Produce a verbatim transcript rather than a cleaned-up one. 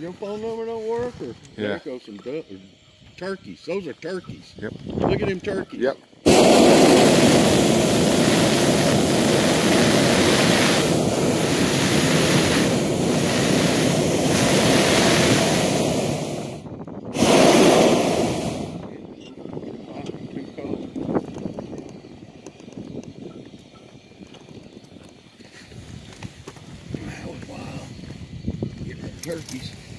your phone number don't work? Or Yeah. there goes some du- or turkeys. Those are turkeys. Yep. Look at them turkeys. Yep. That was wild. Get them turkeys.